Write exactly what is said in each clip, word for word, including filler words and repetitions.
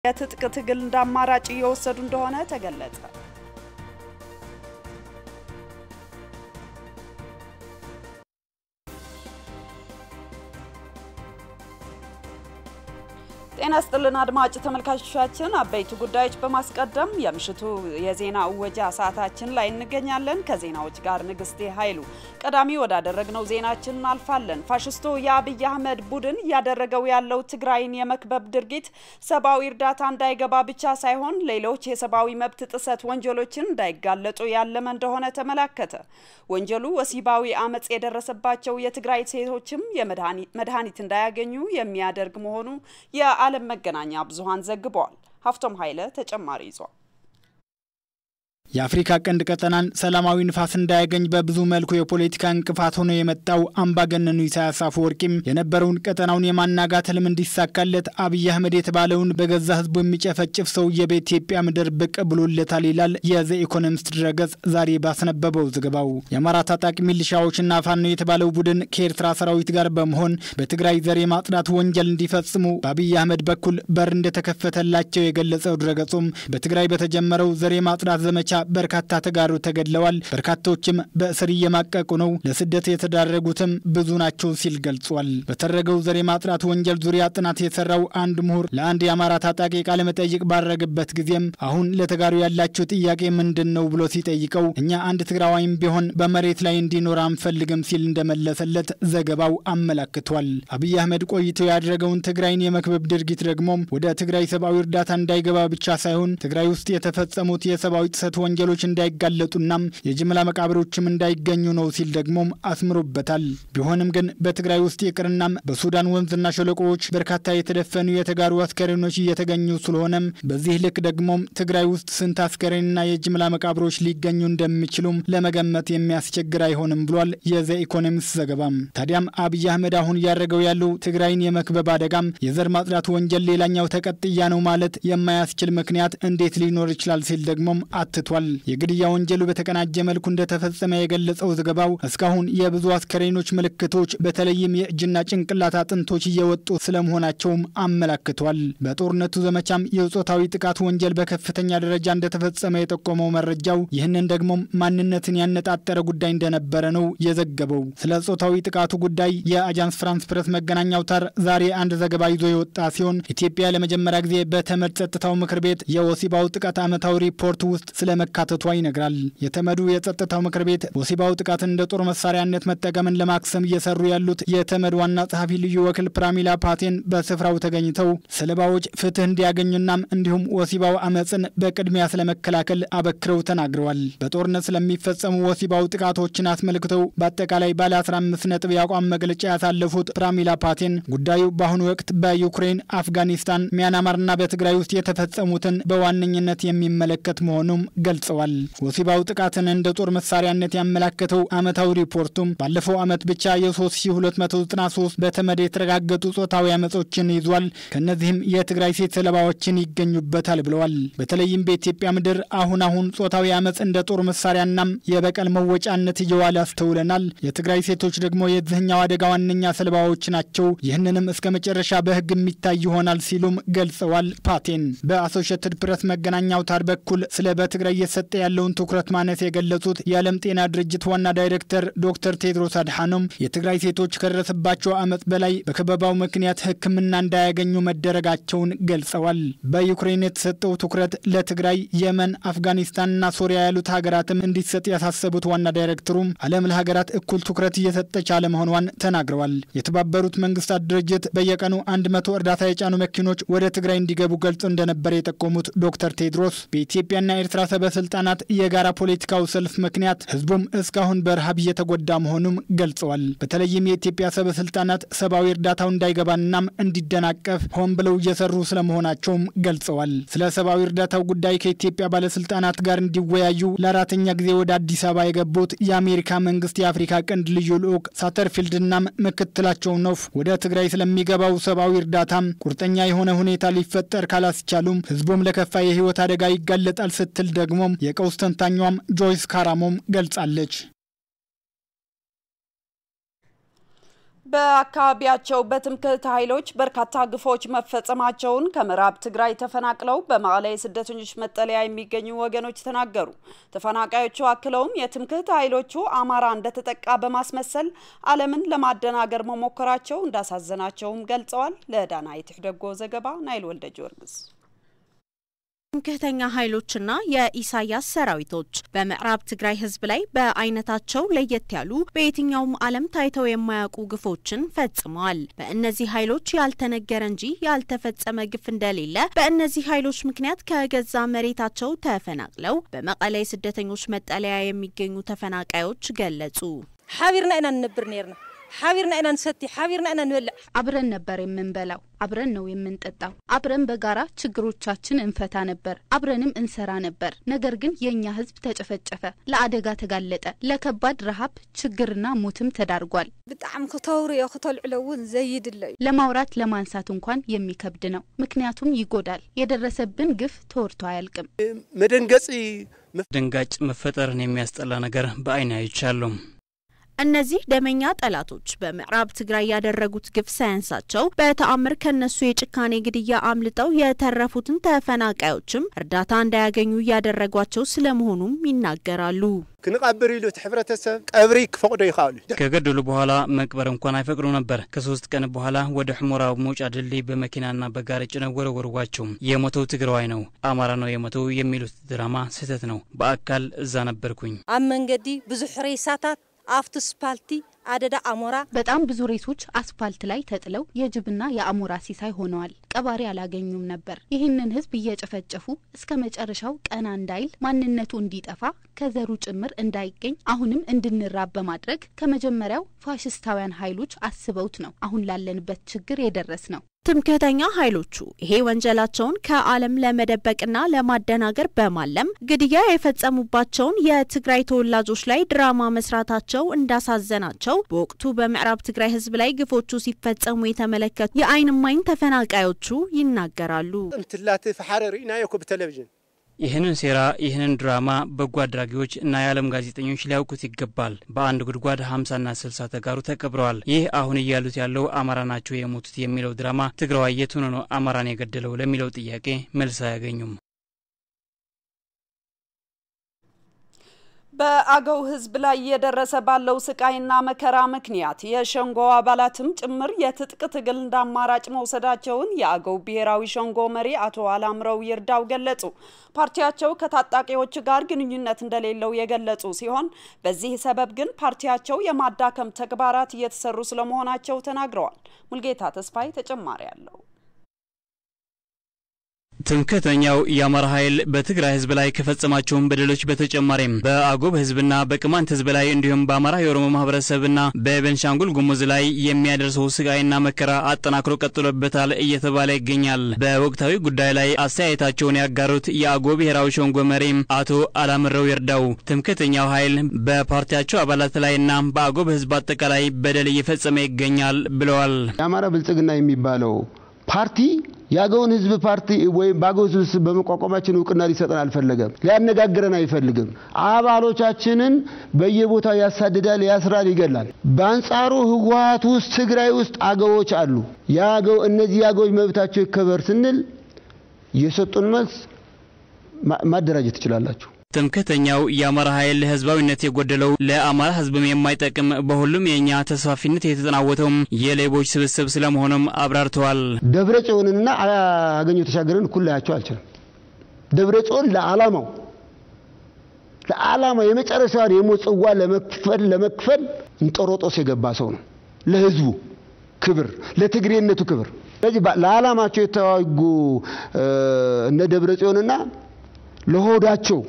የትጥቅ ትግል እንዳማራጭ እየወሰዱ እንደሆነ ተገለጸ። ጤና ይስጥልን አድማጭ ተመልካቾቻችን አበይቱ ጉዳዮች በማስቀደም የምሽቱ የዜና ወጃ ሰዓታችን ላይ እንገኛለን ከዜናዎች ጋር ንግስቴ ኃይሉ ቀዳሚ ወዳደረግነው ዜናችን አልፋለን ፋሽስቱ የአብይ አህመድ ቡድን ያደረገው ያለው ትግራይን የመክበብ ድርጊት ሰባዊ እርዳታ እንዳይገባ ብቻ ሳይሆን ሌሎች የሰባዊ መብት ጥሰት ወንጀሎችን እንዳይጋለጡ ያለመ እንደሆነ ተመላከተ ወንጀሉ ወሲባዊ አመጽ የደረሰባቸው የትግራይ ሴቶችም የመድኃኒት እንዳያገኙ የሚያደርግ መሆኑ ያ ዓለም መገናኛ ብዙሃን ዘግቧል ሀፍቶም ኃይለ ተጨማሪ ይዟል የአፍሪካ ቀንድ ቀጠናን ሰላማዊ ንፋስ እንዳያገኝ በብዙ መልኩ የፖለቲካ እንቅፋት ሆኖ የመጣው አምባገነኑ ኢሳያስ አፈወርቂም የነበረውን ቀጠናውን የማናጋት ህልም እንዲሳካለት አብይ አህመድ የተባለውን በገዛ ህዝቡ የሚጨፈጭፍ ሰውዬ በኢትዮጵያ ምድር ብቅ ብሎለታል ይላል የዘ ኢኮኖሚስት ድረገጽ ዛሬ ባስነበበው ዘገባው የአማራ ታጣቂ ሚሊሻዎችና ፋኖ የተባለው ቡድን ከኤርትራ ሰራዊት ጋር በመሆን በትግራይ ዘር የማጽዳት ወንጀል እንዲፈጽሙ በአብይ አህመድ በኩል በር እንደተከፈተላቸው የገለጸው ድረገጹም በትግራይ በተጀመረው ዘር የማጽዳት ዘመቻ በርካታ ተጋሩ ተገድለዋል በርካታዎችም በእስር እየማቀቁ ነው ለስደት የተዳረጉትም ብዙ ናቸው ሲል ገልጿል በተደረገው ዘር የማጥራት ወንጀል ዙሪያ ጥናት የሰራው አንድ ምሁር ለአንድ የአማራ ታጣቂ ቃለ መጠይቅ ባረገበት ጊዜም አሁን ለተጋሩ ያላቸው ጥያቄ ምንድነው ብሎ ሲጠይቀው እኛ አንድ ትግራዋይም ቢሆን በመሬት ላይ እንዲኖር አንፈልግም ሲል እንደመለሰለት ዘገባው አመላክቷል አብይ አህመድ ቆይቶ ያደረገውን ትግራይን የመክበብ ድርጊት ደግሞ ወደ ትግራይ ሰባዊ እርዳታ እንዳይገባ ብቻ ሳይሆን ትግራይ ውስጥ የተፈጸሙት የሰባዊ ጥሰት ወንጀሎች እንዳይጋለጡና የጅምላ መቃብሮችም እንዳይገኙ ነው ሲል ደግሞ አስምሮበታል ቢሆንም ግን በትግራይ ውስጥ ይቅርና በሱዳን ወንዝና ሸለቆዎች በርካታ የተደፈኑ የተጋሩ አስከሬኖች እየተገኙ ስለሆነ በዚህ ልክ ደግሞ ትግራይ ውስጥ ስንት አስከሬንና የጅምላ መቃብሮች ሊገኙ እንደሚችሉ ለመገመት የሚያስቸግር አይሆንም ብሏል የዘ ኢኮኖሚስት ዘገባም ታዲያም አብይ አህመድ አሁን ያደረገው ያለው ትግራይን የመክበብ አደጋም የዘር ማጽዳት ወንጀል ሌላኛው ተቀጥያ ነው ማለት የማያስችል ምክንያት እንዴት ሊኖር ይችላል ሲል ደግሞ አትቷል የግድያ ወንጀሉ በተቀናጀ መልኩ እንደተፈጸመ የገለጸው ዘገባው እስካሁን የብዙ አስከሬኖች ምልክቶች በተለይም የእጅና ጭንቅላት አጥንቶች እየወጡ ስለመሆናቸውም አመላክቷል በጦርነቱ ዘመቻም የጾታዊ ጥቃት ወንጀል በከፍተኛ ደረጃ እንደተፈጸመ የጠቆመው መረጃው ይህንን ደግሞ ማንነትን ያነጣጠረ ጉዳይ እንደነበረ ነው የዘገበው ስለ ጾታዊ ጥቃቱ ጉዳይ የአጃንስ ፍራንስ ፕሬስ መገናኛ አውታር ዛሬ አንድ ዘገባ ይዞ የወጣ ሲሆን ኢትዮጵያ ለመጀመሪያ ጊዜ በተመድ ጸጥታው ምክር ቤት የወሲባው ጥቃት አመታዊ ሪፖርት ውስጥ ስለመካተቷ ይነግራል የተመዱ የጸጥታው ምክር ቤት ወሲባው ጥቃት እንደ ጦር መሳሪያነት መጠቀምን ለማክሰም እየሰሩ ያሉት የተመድ ዋና ጸሐፊ ልዩ ወኪል ፕራሚላ ፓቴን በስፍራው ተገኝተው ሰለባዎች ፍትህ እንዲያገኙና እንዲሁም ወሲባው አመጽን በቅድሚያ ስለመከላከል አበክረው ተናግረዋል በጦርነት ስለሚፈጸሙ ወሲባው ጥቃቶችን አስመልክተው በአጠቃላይ ባለ አስራ አምስት ነጥብ ያቋም መግለጫ ያሳለፉት ፕራሚላ ፓቴን ጉዳዩ በአሁኑ ወቅት በዩክሬን አፍጋኒስታን ሚያንማርና በትግራይ ውስጥ የተፈጸሙትን በዋነኝነት የሚመለከት መሆኑም ገልጸዋል ወሲባው ጥቃትን እንደ ጦር መሳሪያነት ያመላከተው አመታው ሪፖርቱም ባለፈው አመት ብቻ የ3ሺህ ሁለት መቶ ዘጠና ሶስት በተመድ የተረጋገጡ ጾታዊ አመጾችን ይዟል ከነዚህም የትግራይ ሴት ሰለባዎችን ይገኙበታል ብለዋል በተለይም በኢትዮጵያ ምድር አሁን አሁን ጾታዊ አመጽ እንደ ጦር መሳሪያና የበቀል መወጫነት እየዋለ አስተውለናል የትግራይ ሴቶች ደግሞ የዚህኛው አደጋ ዋነኛ ሰለባዎች ናቸው ይህንንም እስከ መጨረሻ በህግ የሚታይ ይሆናል ሲሉም ገልጸዋል ፓቴን በአሶሺየትድ ፕሬስ መገናኛ አውታር በኩል ስለ በትግራይ የሰጠ ያለውን ትኩረት ማነስ የገለጹት የዓለም ጤና ድርጅት ዋና ዳይሬክተር ዶክተር ቴድሮስ አድሃኖም የትግራይ ሴቶች ከደረሰባቸው አመጽ በላይ በከበባው ምክንያት ህክምና እንዳያገኙ መደረጋቸውን ገልጸዋል በዩክሬን የተሰጠው ትኩረት ለትግራይ የመን አፍጋኒስታንና ሶሪያ ያሉት ሀገራትም እንዲሰጥ ያሳሰቡት ዋና ዳይሬክተሩም ዓለም ለሀገራት እኩል ትኩረት እየሰጠች አለመሆኗን ተናግረዋል የተባበሩት መንግስታት ድርጅት በየቀኑ አንድ መቶ እርዳታ የጫኑ መኪኖች ወደ ትግራይ እንዲገቡ ገልጾ እንደነበር የጠቆሙት ዶክተር ቴድሮስ በኢትዮጵያና ኤርትራ ሰበስልጣናት የጋራ ፖለቲካው ሰልፍ ምክንያት ህዝቡም እስካሁን በረሃብ እየተጎዳ መሆኑም ገልጸዋል በተለይም የኢትዮጵያ ሰበስልጣናት ሰባዊ እርዳታው እንዳይገባና እንዲደናቀፍ ሆን ብለው እየሰሩ ስለመሆናቸውም ገልጸዋል ስለ ሰባዊ እርዳታው ጉዳይ ከኢትዮጵያ ባለስልጣናት ጋር እንዲወያዩ ለአራተኛ ጊዜ ወደ አዲስ አበባ የገቡት የአሜሪካ መንግስት የአፍሪካ ቀንድ ልዩ ልዑክ ሳተርፊልድና ምክትላቸው ነው ወደ ትግራይ ስለሚገባው ሰባዊ እርዳታም ቁርጠኛ የሆነ ሁኔታ ሊፈጠር ካላስቻሉም ህዝቡም ለከፋ የህይወት አደጋ ይጋለጣል ስትል ደግሞ የቀውስ ተንታኟም ጆይስ ካራሞም ገልጻለች በአካባቢያቸው በትምክህት ኃይሎች በርካታ ግፎች መፈጸማቸውን ከምዕራብ ትግራይ ተፈናቅለው በመቀሌ ስደተኞች መጠለያ የሚገኙ ወገኖች ተናገሩ። ተፈናቃዮቹ አክለውም የትምክህት ኃይሎቹ አማራ እንደተጠቃ በማስመሰል ዓለምን ለማደናገር መሞከራቸው እንዳሳዘናቸውም ገልጸዋል። ለዳናይት ሕደጎ ዘገባ ናይል ወልደ ጊዮርጊስ። ትምክህተኛ ኃይሎችና የኢሳያስ ሰራዊቶች በምዕራብ ትግራይ ህዝብ ላይ በአይነታቸው ለየት ያሉ በየትኛውም ዓለም ታይተው የማያውቁ ግፎችን ፈጽመዋል። በእነዚህ ኃይሎች ያልተነገረ እንጂ ያልተፈጸመ ግፍ እንደሌለ በእነዚህ ኃይሎች ምክንያት ከገዛ መሬታቸው ተፈናቅለው በመቀሌ ስደተኞች መጠለያ የሚገኙ ተፈናቃዮች ገለጹ። حاورنا إن نبر نيرنا حاورنا إن نستي حاورنا إن نولع አብረን ነበር የምንበላው አብረን ነው የምንጠጣው አብረን በጋራ ችግሮቻችን እንፈታ ነበር አብረንም እንሰራ ነበር ነገር ግን የኛ ህዝብ ተጨፈጨፈ ለአደጋ ተጋለጠ ለከባድ ረሃብ ችግርና ሞትም ተዳርጓል بتعم كتوري يختلعلون زيد اللي ለማውራት ለማንሳት እንኳን የሚከብድ ነው ምክንያቱም ይጎዳል የደረሰብን ግፍ ተወርቶ አያልቅም መደንገጽ ደንጋጭ መፈጠርን የሚያስጠላ ነገር በአይን አይቻለሁ እነዚህ ደመኛ ጠላቶች በምዕራብ ትግራይ ያደረጉት ግፍ ሳያንሳቸው በተአምር ከነሱ የጭካኔ ግድያ አምልጠው የተረፉትን ተፈናቃዮችም እርዳታ እንዳያገኙ ያደረጓቸው ስለመሆኑም ይናገራሉ ክንቀብር ይሉ ተሕብረተሰብ ቀብሪ ክፈቅዶ ይኻሉ ከገደሉ በኋላ መቅበር እንኳን አይፈቅዱ ነበር ከሶስት ቀን በኋላ ወደ ሕሙራው መውጫ ድልድይ በመኪናና በጋሪ ጭነው ወረወሯቸው የሞተው ትግራዋይ ነው አማራ ነው የሞተው የሚሉት ድራማ ስህተት ነው በአካል እዛ ነበርኩኝ አመንገዲ ብዙ ሬሳታት አፍትስ ፓልቲ አደዳ አሞራ በጣም ብዙ ሬሶች አስፋልት ላይ ተጥለው የጅብና የአሞራ ሲሳይ ሆነዋል ቀባሪ አላገኙም ነበር ይህንን ህዝብ እየጨፈጨፉ እስከ መጨረሻው ቀና እንዳይል ማንነቱ እንዲጠፋ ከዘሩ ጭምር እንዳይገኝ አሁንም እንድንራብ በማድረግ ከመጀመሪያው ፋሽስታውያን ኃይሎች አስበውት ነው አሁን ላለንበት ችግር የደረስ ነው ትምክህተኛ ኃይሎቹ ይሄ ወንጀላቸውን ከዓለም ለመደበቅና ለማደናገር በማለም ግድያ የፈጸሙባቸውን የትግራይ ተወላጆች ላይ ድራማ መስራታቸው እንዳሳዘናቸው በወቅቱ በምዕራብ ትግራይ ህዝብ ላይ ግፎቹ ሲፈጸሙ የተመለከቱ የአይን ማይን ተፈናቃዮቹ ይናገራሉ እንትላት ፈሐረሪና የኮብ ቴሌቪዥን ይህንን ሴራ ይህንን ድራማ በጎ አድራጊዎች እና የዓለም ጋዜጠኞች ሊያውቁት ይገባል በአንድ ጉድጓድ ሃምሳ እና ስልሳ ተጋሩ ተቀብረዋል ይህ አሁን እያሉት ያለው አማራ ናቸው የሞቱት የሚለው ድራማ ትግራዋይ የቱን ነው አማራን የገደለው ለሚለው ጥያቄ መልስ አያገኙም በአገው ህዝብ ላይ የደረሰ ባለው ስቃይና መከራ ምክንያት የሸንጎ አባላትም ጭምር የትጥቅ ትግል እንዳማራጭ መውሰዳቸውን የአገው ብሔራዊ ሸንጎ መሪ አቶ አላምረው ይርዳው ገለጹ ፓርቲያቸው ከታጣቂዎች ጋር ግንኙነት እንደሌለው የገለጹ ሲሆን በዚህ ሰበብ ግን ፓርቲያቸው የማዳከም ተግባራት እየተሰሩ ስለመሆናቸው ተናግረዋል ሙልጌታ ተስፋይ ተጨማሪ ያለው ትምክህተኛው የአማራ ኃይል በትግራይ ህዝብ ላይ ከፈጸማቸው በደሎች በተጨማሪም በአጎብ ህዝብና በቅማንት ህዝብ ላይ እንዲሁም በአማራ የኦሮሞ ማህበረሰብና በቤንሻንጉል ጉሙዝ ላይ የሚያደርሰው ስቃይና መከራ አጠናክሮ ቀጥሎበታል እየተባለ ይገኛል በወቅታዊ ጉዳይ ላይ አስተያየታቸውን ያጋሩት የአጎብ ብሔራዊ ሸንጎ መሪ አቶ አላምረው ይርዳው ትምክህተኛው ኃይል በፓርቲያቸው አባላት ላይና በአጎብ ህዝብ አጠቃላይ በደል እየፈጸመ ይገኛል ብለዋል የአማራ ብልጽግና የሚባለው ፓርቲ ያገውን ህዝብ ፓርቲ ወይ ባገው ህዝብ በመቋቋማችን እውቅና ሊሰጠን አልፈለገም ሊያነጋግረን አይፈልግም አባሎቻችንን በየቦታው ያሳድዳል ያስራል ይገላል በአንጻሩ ህወሓት ውስጥ ትግራይ ውስጥ አገዎች አሉ ያገው እነዚህ ያገዎች መብታቸው ይከበር ስንል የሰጡን መልስ ማደራጀት ይችላልላችሁ ትምክህተኛው የአማራ ኃይል ህዝባዊነት የጎደለው ለአማራ ህዝብም የማይጠቅም በሁሉም የኛ ተስፋፊነት የተጠናወተው የሌቦች ስብስብ ስለመሆኑም አብራርተዋል ደብረጽዮንና አገኘው ተሻገረን ኩላያቸው አልቻለም ደብረጽዮን ለዓላማው ለዓላማው የመጨረሻው የሞጽዋ ለመክፈል ለመክፈል እንጦሮጦስ የገባ ሰው ነው ለህዝቡ ክብር ለትግሬነቱ ክብር ስለዚህ ለዓላማቸው የተዋጉ እነ ደብረጽዮንና ለሆዳቸው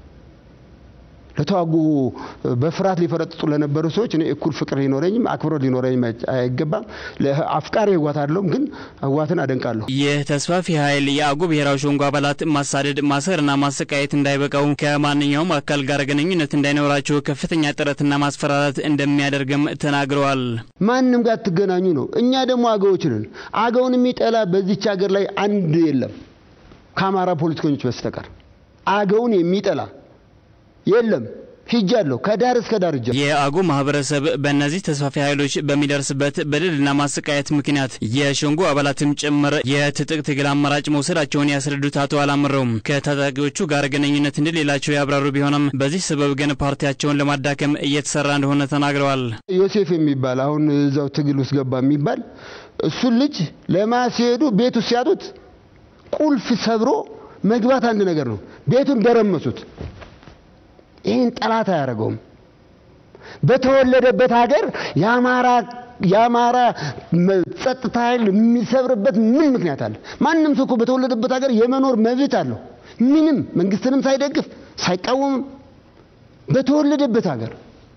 ለተዋጉ በፍራት ሊፈረጥጡ ለነበሩ ሰዎች እኔ እኩል ፍቅር ሊኖረኝም አክብሮት ሊኖረኝም አይገባም ለአፍቃሪ ህወሓት አይደለም ግን ህወሓትን አደንቃለሁ የተስፋፊ ኃይል የአጎብ ብሔራዊ ሸንጎ አባላት ማሳደድ ማሰርና ማሰቃየት እንዳይበቃው ከማንኛውም አካል ጋር ግንኙነት እንዳይኖራቸው ከፍተኛ ጥረትና ማስፈራራት እንደሚያደርግም ተናግረዋል ማንንም ጋር ተገናኙ ነው እኛ ደግሞ አገዎች ነን አገውን የሚጠላ በዚች ሀገር ላይ አንድ የለም ከአማራ ፖለቲከኞች በስተቀር አገውን የሚጠላ የለም ሂጃለሁ ከዳር እስከ ዳር ሂጃለሁ። የአገው ማህበረሰብ በእነዚህ ተስፋፊ ኃይሎች በሚደርስበት በደልና ማሰቃየት ምክንያት የሸንጎ አባላትም ጭምር የትጥቅ ትግል አማራጭ መውሰዳቸውን ያስረዱት አቶ አላምረው ከታጣቂዎቹ ጋር ግንኙነት እንደሌላቸው ያብራሩ ቢሆንም በዚህ ሰበብ ግን ፓርቲያቸውን ለማዳከም እየተሰራ እንደሆነ ተናግረዋል። ዮሴፍ የሚባል አሁን እዛው ትግል ውስጥ ገባ የሚባል እሱ ልጅ ለማስሄዱ ቤቱ ሲያጡት ቁልፍ ሰብሮ መግባት አንድ ነገር ነው። ቤቱን ደረመሱት። ይሄን ጠላት አያረጋውም። በተወለደበት ሀገር ያማራ ያማራ ጸጥታ ኃይል የሚሰብርበት ምን ምክንያት አለ? ማንንም ሰው እኮ በተወለደበት ሀገር የመኖር መብት አለው። ምንም መንግስትንም ሳይደግፍ ሳይቃወም በተወለደበት ሀገር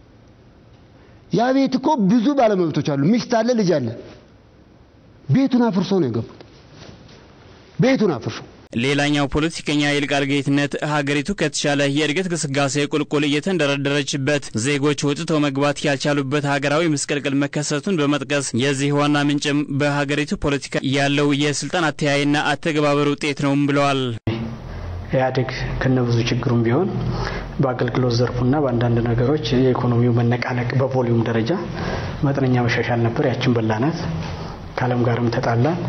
ያ ቤት እኮ ብዙ ባለመብቶች አሉ። ሚስት አለ፣ ልጅ አለ። ቤቱን አፍርሶ ነው የገቡት። ቤቱን አፍርሶ ሌላኛው ፖለቲከኛ ይልቃል ጌትነት ሀገሪቱ ከተሻለ የእድገት ግስጋሴ ቁልቁል እየተንደረደረችበት ዜጎች ወጥተው መግባት ያልቻሉበት ሀገራዊ ምስቅልቅል መከሰቱን በመጥቀስ የዚህ ዋና ምንጭም በሀገሪቱ ፖለቲካ ያለው የስልጣን አተያይና አተገባበር ውጤት ነው ብለዋል። ያድግ ከነብዙ ችግሩም ቢሆን በአገልግሎት ዘርፉና በአንዳንድ ነገሮች የኢኮኖሚው መነቃነቅ በቮሊዩም ደረጃ መጠነኛ መሻሻል ነበር። ያችን በላናት ካለም ጋርም ተጣላን።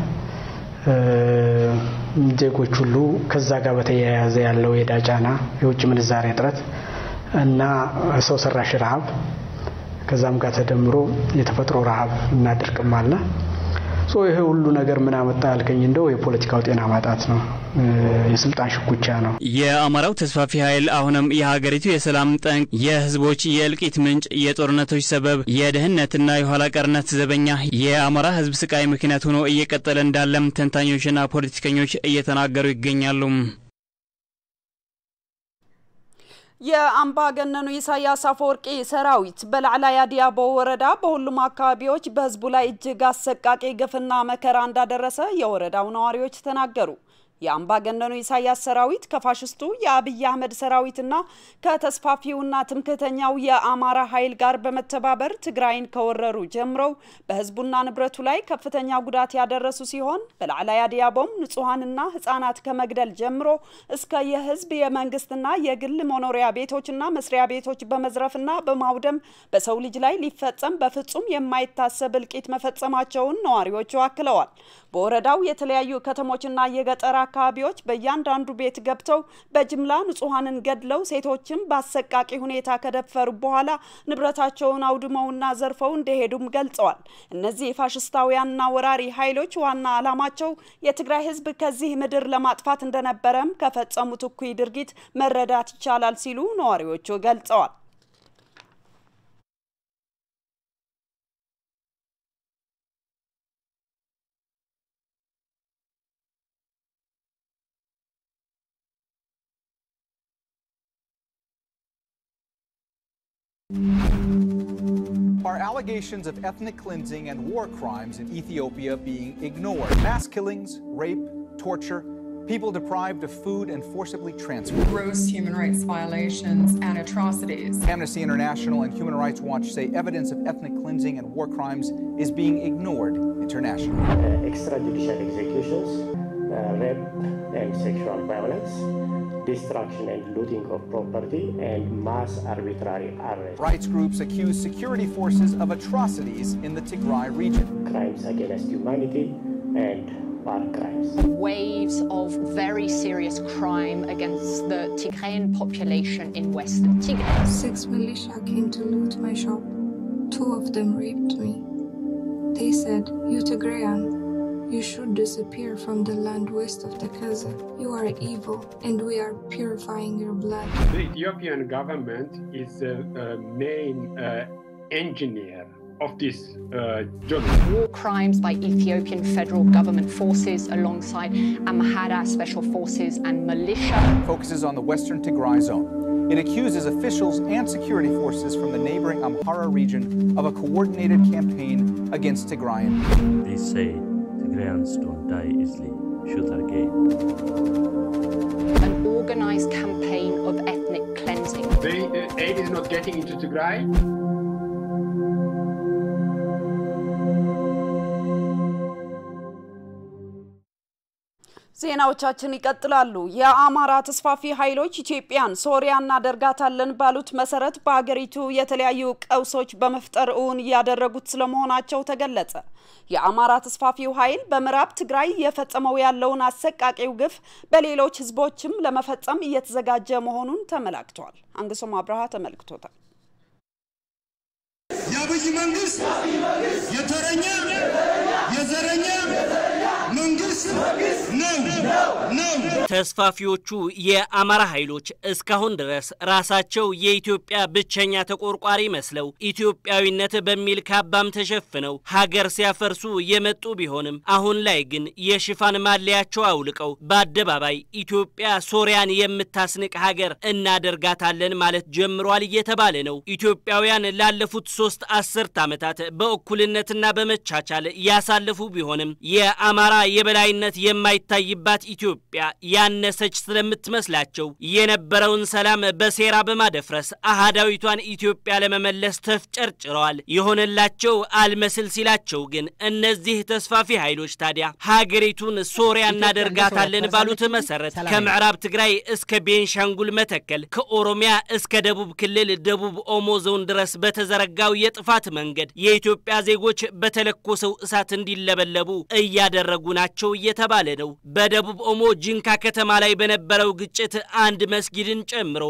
ዜጎች ሁሉ ከዛ ጋር በተያያዘ ያለው የዳጫና የውጭ ምንዛሬ እጥረት እና ሰው ሰራሽ ረሃብ ከዛም ጋር ተደምሮ የተፈጥሮ ረሃብ እና ድርቅም አለ። ሶ ይሄ ሁሉ ነገር ምን አመጣ አልከኝ እንደው የፖለቲካው ጤና ማጣት ነው፣ የስልጣን ሽኩቻ ነው። የአማራው ተስፋፊ ኃይል አሁንም የሀገሪቱ የሰላም ጠንቅ፣ የህዝቦች የእልቂት ምንጭ፣ የጦርነቶች ሰበብ፣ የደህንነትና የኋላ ቀርነት ዘበኛ የአማራ ህዝብ ስቃይ ምክንያት ሆኖ እየቀጠለ እንዳለም ተንታኞችና ፖለቲከኞች እየተናገሩ ይገኛሉ። የአምባገነኑ ኢሳያስ አፈወርቂ ሰራዊት በላዕላይ አዲያቦ ወረዳ በሁሉም አካባቢዎች በህዝቡ ላይ እጅግ አሰቃቂ ግፍና መከራ እንዳደረሰ የወረዳው ነዋሪዎች ተናገሩ። የአምባገነኑ ኢሳያስ ሰራዊት ከፋሽስቱ የአብይ አህመድ ሰራዊትና ከተስፋፊውና ትምክህተኛው የአማራ ኃይል ጋር በመተባበር ትግራይን ከወረሩ ጀምረው በህዝቡና ንብረቱ ላይ ከፍተኛ ጉዳት ያደረሱ ሲሆን በላዕላይ አዲያቦም ንጹሃንና ህፃናት ከመግደል ጀምሮ እስከ የህዝብ የመንግስትና የግል መኖሪያ ቤቶችና መስሪያ ቤቶች በመዝረፍና በማውደም በሰው ልጅ ላይ ሊፈጸም በፍጹም የማይታሰብ እልቂት መፈጸማቸውን ነዋሪዎቹ አክለዋል። በወረዳው የተለያዩ ከተሞችና የገጠር አካባቢዎች በእያንዳንዱ ቤት ገብተው በጅምላ ንጹሃንን ገድለው ሴቶችን በአሰቃቂ ሁኔታ ከደፈሩ በኋላ ንብረታቸውን አውድመውና ዘርፈው እንደሄዱም ገልጸዋል። እነዚህ ፋሽስታውያንና ወራሪ ኃይሎች ዋና ዓላማቸው የትግራይ ህዝብ ከዚህ ምድር ለማጥፋት እንደነበረም ከፈጸሙት እኩይ ድርጊት መረዳት ይቻላል ሲሉ ነዋሪዎቹ ገልጸዋል። Are allegations of ethnic cleansing and war crimes in Ethiopia being ignored? Mass killings, rape, torture, people deprived of food and forcibly transferred. Gross human rights violations and atrocities. Amnesty International and Human Rights Watch say evidence of ethnic cleansing and war crimes is being ignored internationally. Uh, extrajudicial executions, uh, rape and sexual violence, destruction and looting of property, and mass arbitrary arrest. Rights groups accuse security forces of atrocities in the Tigray region. Crimes against humanity and war crimes. Waves of very serious crime against the Tigrayan population in western Tigray. Six militia came to loot my shop. Two of them raped me. They said, "You Tigrayan, you should disappear from the land west of the Kaza. You are evil, and we are purifying your blood." The Ethiopian government is the uh, main uh, engineer of this uh, genocide. War crimes by Ethiopian federal government forces alongside Amhara special forces and militia. Focuses on the western Tigray zone. It accuses officials and security forces from the neighboring Amhara region of a coordinated campaign against Tigrayan. They say Tigrayans don't die easily. Shoot again. An organized campaign of ethnic cleansing. The uh, aid is not getting into Tigray. ዜናዎቻችን ይቀጥላሉ። የአማራ ተስፋፊ ኃይሎች ኢትዮጵያን ሶሪያና ደርጋታለን ባሉት መሰረት በአገሪቱ የተለያዩ ቀውሶች በመፍጠር እውን ያደረጉት ስለመሆናቸው ተገለጸ። የአማራ ተስፋፊው ኃይል በምዕራብ ትግራይ የፈጸመው ያለውን አሰቃቂው ግፍ በሌሎች ህዝቦችም ለመፈጸም እየተዘጋጀ መሆኑን ተመላክቷል። አንግሶም አብርሃ ተመልክቶታል። የአብይ መንግስት የተረኛ የዘረኛ መንግስት ነው ነው ተስፋፊዎቹ የአማራ ኃይሎች እስካሁን ድረስ ራሳቸው የኢትዮጵያ ብቸኛ ተቆርቋሪ መስለው ኢትዮጵያዊነት በሚል ካባም ተሸፍነው ሀገር ሲያፈርሱ የመጡ ቢሆንም አሁን ላይ ግን የሽፋን ማሊያቸው አውልቀው በአደባባይ ኢትዮጵያ ሶሪያን የምታስንቅ ሀገር እናደርጋታለን ማለት ጀምሯል እየተባለ ነው። ኢትዮጵያውያን ላለፉት ሶስት አስርት ዓመታት በእኩልነትና በመቻቻል ያሳለፉ ቢሆንም የአማራ የበላይነት የማይታይባት ኢትዮጵያ ያነሰች ስለምትመስላቸው የነበረውን ሰላም በሴራ በማደፍረስ አሃዳዊቷን ኢትዮጵያ ለመመለስ ተፍጨርጭረዋል። የሆነላቸው አልመስል ሲላቸው ግን እነዚህ ተስፋፊ ኃይሎች ታዲያ ሀገሪቱን ሶሪያ እናደርጋታለን ባሉት መሰረት ከምዕራብ ትግራይ እስከ ቤንሻንጉል መተከል ከኦሮሚያ እስከ ደቡብ ክልል ደቡብ ኦሞ ዞን ድረስ በተዘረጋው የጥፋት መንገድ የኢትዮጵያ ዜጎች በተለኮሰው እሳት እንዲለበለቡ እያደረጉ ናቸው እየተባለ ነው። በደቡብ ኦሞ ጂንካ ከተማ ላይ በነበረው ግጭት አንድ መስጊድን ጨምሮ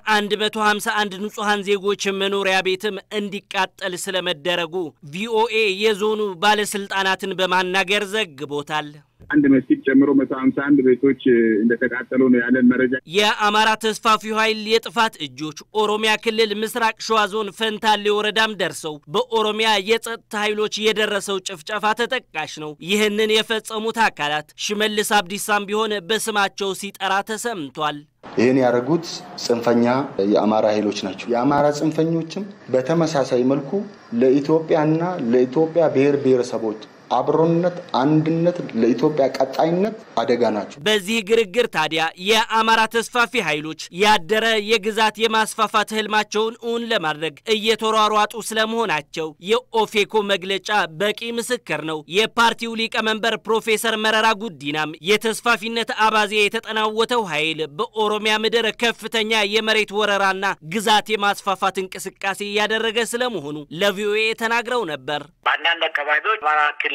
የ151 ንጹሃን ዜጎች መኖሪያ ቤትም እንዲቃጠል ስለመደረጉ ቪኦኤ የዞኑ ባለስልጣናትን በማናገር ዘግቦታል። አንድ መስጊድ ጨምሮ መቶ ሃምሳ አንድ ቤቶች እንደተቃጠሉ ነው ያለን መረጃ። የአማራ ተስፋፊው ኃይል የጥፋት እጆች ኦሮሚያ ክልል ምስራቅ ሸዋ ዞን ፈንታሌ ወረዳም ደርሰው በኦሮሚያ የጸጥታ ኃይሎች የደረሰው ጭፍጨፋ ተጠቃሽ ነው። ይህንን የፈጸሙት አካላት ሽመልስ አብዲሳም ቢሆን በስማቸው ሲጠራ ተሰምቷል። ይሄን ያረጉት ጽንፈኛ የአማራ ኃይሎች ናቸው። የአማራ ጽንፈኞችም በተመሳሳይ መልኩ ለኢትዮጵያና ለኢትዮጵያ ብሔር ብሔረሰቦች አብሮነት አንድነት ለኢትዮጵያ ቀጣይነት አደጋ ናቸው። በዚህ ግርግር ታዲያ የአማራ ተስፋፊ ኃይሎች ያደረ የግዛት የማስፋፋት ህልማቸውን እውን ለማድረግ እየተሯሯጡ ስለመሆናቸው የኦፌኮ መግለጫ በቂ ምስክር ነው። የፓርቲው ሊቀመንበር ፕሮፌሰር መረራ ጉዲናም የተስፋፊነት አባዜ የተጠናወተው ኃይል በኦሮሚያ ምድር ከፍተኛ የመሬት ወረራና ግዛት የማስፋፋት እንቅስቃሴ ያደረገ ስለመሆኑ ለቪኦኤ ተናግረው ነበር። በአንዳንድ አካባቢዎች ክልል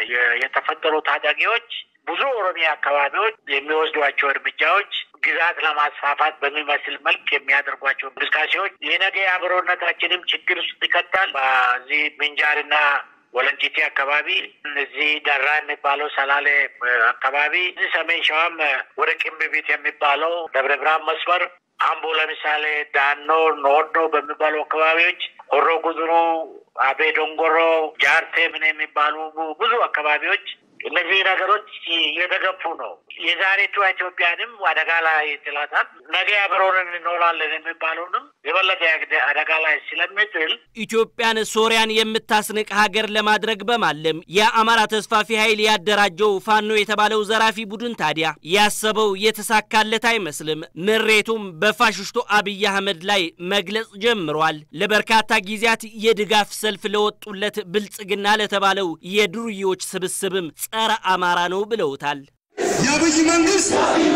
የተፈጠሩ ታጣቂዎች ብዙ ኦሮሚያ አካባቢዎች የሚወስዷቸው እርምጃዎች ግዛት ለማስፋፋት በሚመስል መልክ የሚያደርጓቸው እንቅስቃሴዎች የነገ አብሮነታችንም ችግር ውስጥ ይከታል። በዚህ ምንጃርና ወለንጂቲ አካባቢ እዚህ ደራ የሚባለው ሰላሌ አካባቢ እዚህ ሰሜን ሸዋም ወደ ቂምቢቢት የሚባለው ደብረ ብርሃን መስመር አምቦ ለምሳሌ ዳኖ ኖርዶ በሚባሉ አካባቢዎች ሆሮ ጉድሩ አቤ ዶንጎሮ ጃርቴ ምን የሚባሉ ብዙ አካባቢዎች እነዚህ ነገሮች እየተገፉ ነው። የዛሬቱ ኢትዮጵያንም አደጋ ላይ ጥላታል። ነገ አብረን እንኖራለን የሚባለውንም የበለጠ አደጋ ላይ ስለሚጥል ኢትዮጵያን ሶሪያን የምታስንቅ ሀገር ለማድረግ በማለም የአማራ ተስፋፊ ኃይል ያደራጀው ፋኖ የተባለው ዘራፊ ቡድን ታዲያ ያሰበው የተሳካለት አይመስልም። ምሬቱም በፋሽስቱ አብይ አህመድ ላይ መግለጽ ጀምሯል። ለበርካታ ጊዜያት የድጋፍ ሰልፍ ለወጡለት ብልጽግና ለተባለው የዱርዮች ስብስብም ጸረ አማራ ነው ብለውታል። የአብይ መንግስት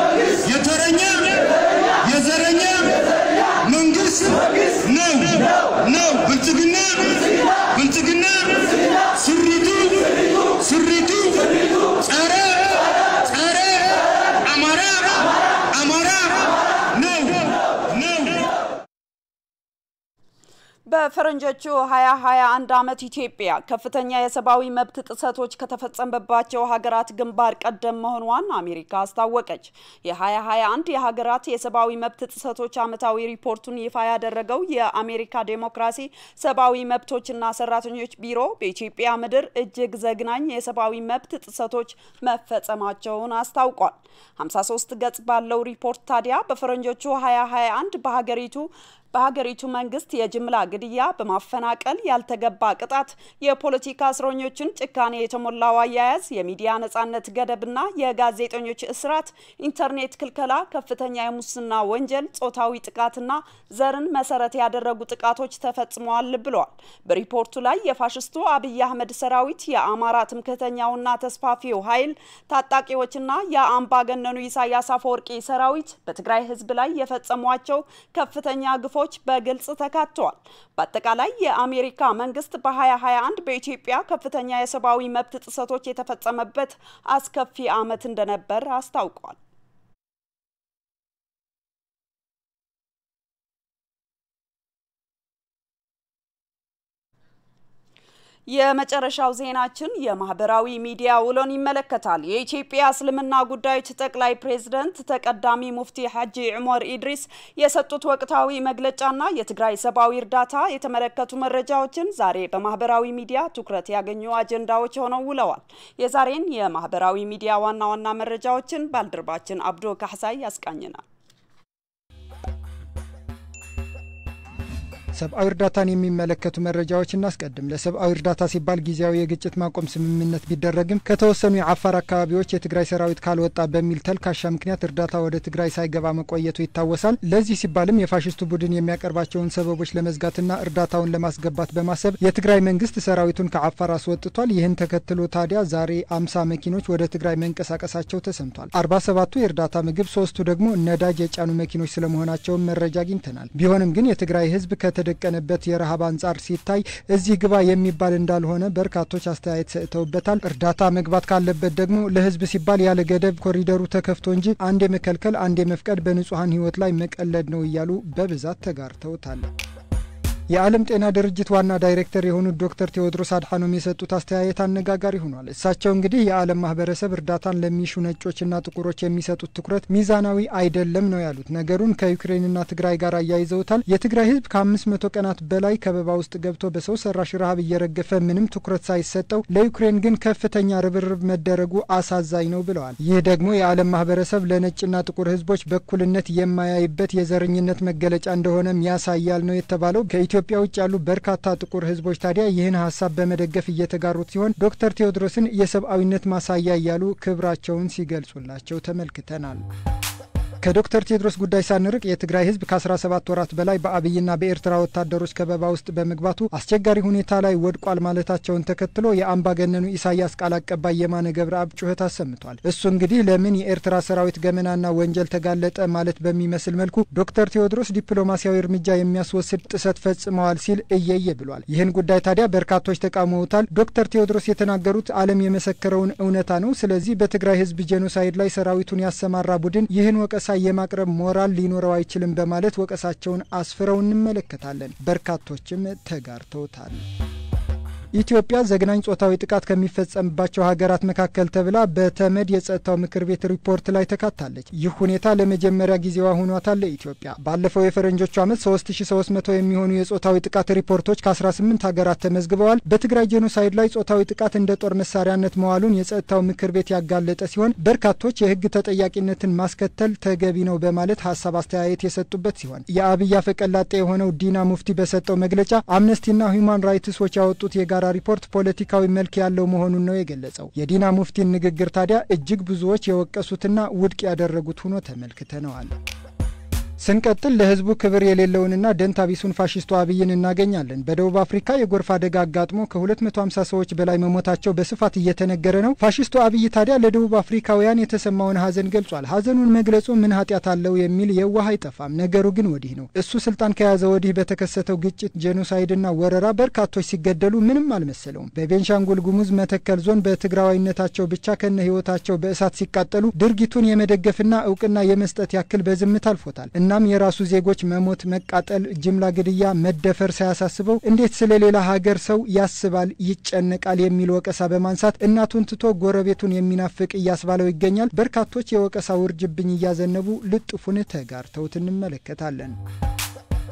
የተረኛ የዘረኛ መንግስት ነው ነው ብልጽግና ብልጽግና ስሪቱ ስሪቱ ጸረ ጸረ አማራ አማራ ነው ነው በፈረንጆቹ ሃያ ሃያ አንድ ዓመት ኢትዮጵያ ከፍተኛ የሰብአዊ መብት ጥሰቶች ከተፈጸመባቸው ሀገራት ግንባር ቀደም መሆኗን አሜሪካ አስታወቀች። የ2021 የሀገራት የሰብአዊ መብት ጥሰቶች ዓመታዊ ሪፖርቱን ይፋ ያደረገው የአሜሪካ ዴሞክራሲ ሰብአዊ መብቶችና ሰራተኞች ቢሮ በኢትዮጵያ ምድር እጅግ ዘግናኝ የሰብአዊ መብት ጥሰቶች መፈጸማቸውን አስታውቋል። ሃምሳ ሶስት ገጽ ባለው ሪፖርት ታዲያ በፈረንጆቹ ሃያ ሃያ አንድ በሀገሪቱ በሀገሪቱ መንግስት የጅምላ ግድያ በማፈናቀል ያልተገባ ቅጣት የፖለቲካ እስረኞችን ጭካኔ የተሞላው አያያዝ የሚዲያ ነጻነት ገደብና የጋዜጠኞች እስራት ኢንተርኔት ክልከላ ከፍተኛ የሙስና ወንጀል ጾታዊ ጥቃትና ዘርን መሰረት ያደረጉ ጥቃቶች ተፈጽመዋል ብለዋል በሪፖርቱ ላይ የፋሽስቱ አብይ አህመድ ሰራዊት የአማራ ትምክህተኛውና ተስፋፊው ኃይል ታጣቂዎችና የአምባገነኑ ኢሳያስ አፈወርቂ ሰራዊት በትግራይ ህዝብ ላይ የፈጸሟቸው ከፍተኛ ግፎች በግልጽ ተካተዋል በአጠቃላይ የአሜሪካ መንግስት በ2021 በኢትዮጵያ ከፍተኛ የሰብአዊ መብት ጥሰቶች የተፈጸመበት አስከፊ ዓመት እንደነበር አስታውቋል የመጨረሻው ዜናችን የማህበራዊ ሚዲያ ውሎን ይመለከታል የኢትዮጵያ እስልምና ጉዳዮች ጠቅላይ ፕሬዝዳንት ተቀዳሚ ሙፍቲ ሐጂ ዑመር ኢድሪስ የሰጡት ወቅታዊ መግለጫና የትግራይ ሰብአዊ እርዳታ የተመለከቱ መረጃዎችን ዛሬ በማህበራዊ ሚዲያ ትኩረት ያገኙ አጀንዳዎች ሆነው ውለዋል የዛሬን የማህበራዊ ሚዲያ ዋና ዋና መረጃዎችን ባልደረባችን አብዶ ካህሳይ ያስቃኘናል ሰብአዊ እርዳታን የሚመለከቱ መረጃዎች እናስቀድም ለሰብአዊ እርዳታ ሲባል ጊዜያዊ የግጭት ማቆም ስምምነት ቢደረግም ከተወሰኑ የአፋር አካባቢዎች የትግራይ ሰራዊት ካልወጣ በሚል ተልካሻ ምክንያት እርዳታ ወደ ትግራይ ሳይገባ መቆየቱ ይታወሳል ለዚህ ሲባልም የፋሽስቱ ቡድን የሚያቀርባቸውን ሰበቦች ለመዝጋትና እርዳታውን ለማስገባት በማሰብ የትግራይ መንግስት ሰራዊቱን ከአፋር አስወጥቷል ይህን ተከትሎ ታዲያ ዛሬ አምሳ መኪኖች ወደ ትግራይ መንቀሳቀሳቸው ተሰምቷል አርባ ሰባቱ የእርዳታ ምግብ ሶስቱ ደግሞ ነዳጅ የጫኑ መኪኖች ስለመሆናቸው መረጃ አግኝተናል ቢሆንም ግን የትግራይ ህዝብ ከተደቀነበት የረሃብ አንጻር ሲታይ እዚህ ግባ የሚባል እንዳልሆነ በርካቶች አስተያየት ሰጥተውበታል እርዳታ መግባት ካለበት ደግሞ ለህዝብ ሲባል ያለ ገደብ ኮሪደሩ ተከፍቶ እንጂ አንድ የመከልከል አንድ የመፍቀድ በንጹሃን ህይወት ላይ መቀለድ ነው እያሉ በብዛት ተጋርተውታል የዓለም ጤና ድርጅት ዋና ዳይሬክተር የሆኑት ዶክተር ቴዎድሮስ አድሃኖም የሰጡት አስተያየት አነጋጋሪ ሆኗል እሳቸው እንግዲህ የዓለም ማህበረሰብ እርዳታን ለሚሹ ነጮችና ጥቁሮች የሚሰጡት ትኩረት ሚዛናዊ አይደለም ነው ያሉት ነገሩን ከዩክሬንና ትግራይ ጋር አያይዘውታል የትግራይ ህዝብ ከአምስት መቶ ቀናት በላይ ከበባ ውስጥ ገብቶ በሰው ሰራሽ ረሃብ እየረገፈ ምንም ትኩረት ሳይሰጠው ለዩክሬን ግን ከፍተኛ ርብርብ መደረጉ አሳዛኝ ነው ብለዋል ይህ ደግሞ የዓለም ማህበረሰብ ለነጭና ጥቁር ህዝቦች በኩልነት የማያይበት የዘረኝነት መገለጫ እንደሆነም ያሳያል ነው የተባለው ኢትዮጵያ ውጭ ያሉ በርካታ ጥቁር ህዝቦች ታዲያ ይህን ሐሳብ በመደገፍ እየተጋሩት ሲሆን ዶክተር ቴዎድሮስን የሰብአዊነት ማሳያ ያሉ ክብራቸውን ሲገልጹላቸው ተመልክተናል ከዶክተር ቴዎድሮስ ጉዳይ ሳንርቅ የትግራይ ህዝብ ከ17 ወራት በላይ በአብይና በኤርትራ ወታደሮች ከበባ ውስጥ በመግባቱ አስቸጋሪ ሁኔታ ላይ ወድቋል ማለታቸውን ተከትሎ የአምባገነኑ ኢሳያስ ቃል አቀባይ የማነ ገብረአብ ጩኸት አሰምቷል እሱ እንግዲህ ለምን የኤርትራ ሰራዊት ገመናና ወንጀል ተጋለጠ ማለት በሚመስል መልኩ ዶክተር ቴዎድሮስ ዲፕሎማሲያዊ እርምጃ የሚያስወስድ ጥሰት ፈጽመዋል ሲል እየየ ብሏል ይህን ጉዳይ ታዲያ በርካቶች ተቃውመውታል ዶክተር ቴዎድሮስ የተናገሩት ዓለም የመሰከረውን እውነታ ነው ስለዚህ በትግራይ ህዝብ ጄኖሳይድ ላይ ሰራዊቱን ያሰማራ ቡድን ይህን ወቀሳ የማቅረብ ሞራል ሊኖረው አይችልም በማለት ወቀሳቸውን አስፍረው እንመለከታለን በርካቶችም ተጋርተውታል ኢትዮጵያ ዘግናኝ ጾታዊ ጥቃት ከሚፈጸምባቸው ሀገራት መካከል ተብላ በተመድ የጸጥታው ምክር ቤት ሪፖርት ላይ ተካታለች ይህ ሁኔታ ለመጀመሪያ ጊዜዋ ሆኗታል ለኢትዮጵያ ባለፈው የፈረንጆቹ ዓመት ሶስት ሺ ሶስት መቶ የሚሆኑ የጾታዊ ጥቃት ሪፖርቶች ከ18 ሀገራት ተመዝግበዋል በትግራይ ጄኖሳይድ ላይ ጾታዊ ጥቃት እንደ ጦር መሳሪያነት መዋሉን የጸጥታው ምክር ቤት ያጋለጠ ሲሆን በርካቶች የህግ ተጠያቂነትን ማስከተል ተገቢ ነው በማለት ሐሳብ አስተያየት የሰጡበት ሲሆን የአብይ አፈቀላጤ የሆነው ዲና ሙፍቲ በሰጠው መግለጫ አምነስቲና ሂዩማን ራይትስ ዎች ያወጡት የጋ ሪፖርት ፖለቲካዊ መልክ ያለው መሆኑን ነው የገለጸው የዲና ሙፍቲን ንግግር ታዲያ እጅግ ብዙዎች የወቀሱትና ውድቅ ያደረጉት ሆኖ ተመልክተነዋል ስንቀጥል ለህዝቡ ክብር የሌለውንና ደንታቢሱን ፋሽስቱ አብይን እናገኛለን በደቡብ አፍሪካ የጎርፍ አደጋ አጋጥሞ ከ250 ሰዎች በላይ መሞታቸው በስፋት እየተነገረ ነው ፋሽስቱ አብይ ታዲያ ለደቡብ አፍሪካውያን የተሰማውን ሀዘን ገልጿል ሀዘኑን መግለጹ ምን ኃጢያት አለው የሚል የዋህ አይጠፋም ነገሩ ግን ወዲህ ነው እሱ ስልጣን ከያዘ ወዲህ በተከሰተው ግጭት ጄኖሳይድና ወረራ በርካቶች ሲገደሉ ምንም አልመሰለውም በቤንሻንጉል ጉሙዝ መተከል ዞን በትግራዋይነታቸው ብቻ ከነ ህይወታቸው በእሳት ሲቃጠሉ ድርጊቱን የመደገፍና እውቅና የመስጠት ያክል በዝምታ አልፎታል እናም የራሱ ዜጎች መሞት መቃጠል ጅምላ ግድያ መደፈር ሳያሳስበው እንዴት ስለሌላ ሀገር ሰው ያስባል ይጨነቃል የሚል ወቀሳ በማንሳት እናቱን ትቶ ጎረቤቱን የሚናፍቅ እያስባለው ይገኛል በርካቶች የወቀሳ ውርጅብኝ እያዘነቡ ልጥፉን ተጋርተውት እንመለከታለን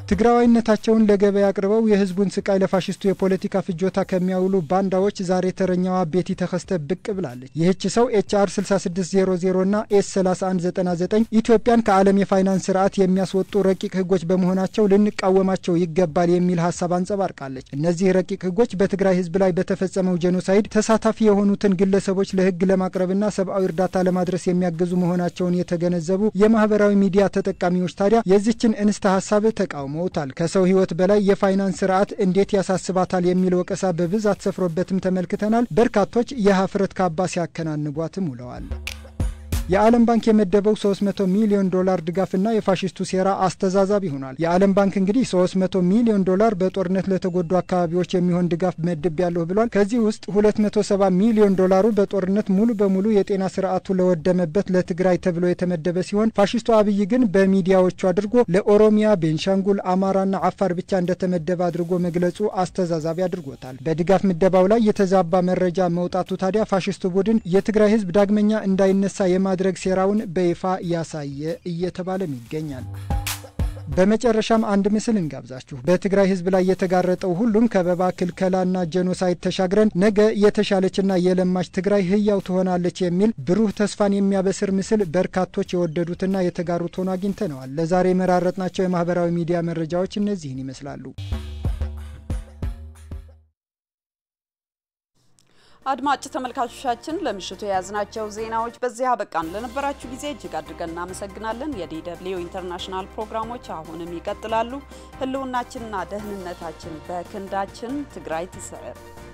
ትግራዋይነታቸውን ለገበያ አቅርበው የህዝቡን ስቃይ ለፋሽስቱ የፖለቲካ ፍጆታ ከሚያውሉ ባንዳዎች ዛሬ ተረኛዋ ቤቲ ተከስተ ብቅ ብላለች። ይህች ሰው ኤች አር ስልሳ ስድስት መቶ እና ኤስ ሰላሳ አንድ ዘጠና ዘጠኝ ኢትዮጵያን ከዓለም የፋይናንስ ስርዓት የሚያስወጡ ረቂቅ ህጎች በመሆናቸው ልንቃወማቸው ይገባል የሚል ሀሳብ አንጸባርቃለች። እነዚህ ረቂቅ ህጎች በትግራይ ህዝብ ላይ በተፈጸመው ጄኖሳይድ ተሳታፊ የሆኑትን ግለሰቦች ለህግ ለማቅረብና ሰብአዊ እርዳታ ለማድረስ የሚያግዙ መሆናቸውን የተገነዘቡ የማህበራዊ ሚዲያ ተጠቃሚዎች ታዲያ የዚችን እንስተ ሀሳብ ተቃውሞ ከሰው ህይወት በላይ የፋይናንስ ስርዓት እንዴት ያሳስባታል የሚል ወቀሳ በብዛት ሰፍሮበትም ተመልክተናል። በርካቶች የሀፍረት ካባ ሲያከናንቧትም ውለዋል። የዓለም ባንክ የመደበው ሶስት መቶ ሚሊዮን ዶላር ድጋፍና የፋሽስቱ ሴራ አስተዛዛቢ ሆኗል። የዓለም ባንክ እንግዲህ ሶስት መቶ ሚሊዮን ዶላር በጦርነት ለተጎዱ አካባቢዎች የሚሆን ድጋፍ መድብ ያለው ብሏል። ከዚህ ውስጥ ሁለት መቶ ሰባ ሚሊዮን ዶላሩ በጦርነት ሙሉ በሙሉ የጤና ስርዓቱ ለወደመበት ለትግራይ ተብሎ የተመደበ ሲሆን ፋሽስቱ አብይ ግን በሚዲያዎቹ አድርጎ ለኦሮሚያ፣ ቤንሻንጉል፣ አማራና አፋር ብቻ እንደተመደበ አድርጎ መግለጹ አስተዛዛቢ አድርጎታል። በድጋፍ ምደባው ላይ የተዛባ መረጃ መውጣቱ ታዲያ ፋሽስቱ ቡድን የትግራይ ህዝብ ዳግመኛ እንዳይነሳ የማ ድረግ ሴራውን በይፋ ያሳየ እየተባለም ይገኛል። በመጨረሻም አንድ ምስል እንጋብዛችሁ። በትግራይ ህዝብ ላይ የተጋረጠው ሁሉም ከበባ ክልከላና ጄኖሳይድ ተሻግረን ነገ የተሻለችና የለማች ትግራይ ህያው ትሆናለች የሚል ብሩህ ተስፋን የሚያበስር ምስል በርካቶች የወደዱትና የተጋሩት ሆኖ አግኝተነዋል። ለዛሬ መራረጥናቸው የማህበራዊ ሚዲያ መረጃዎች እነዚህን ይመስላሉ። አድማጭ ተመልካቾቻችን ለምሽቱ የያዝናቸው ዜናዎች በዚህ አበቃን። ለነበራችሁ ጊዜ እጅግ አድርገን እናመሰግናለን። የዲደብሊው ኢንተርናሽናል ፕሮግራሞች አሁንም ይቀጥላሉ። ህልውናችንና ደህንነታችን በክንዳችን። ትግራይ ትሰር።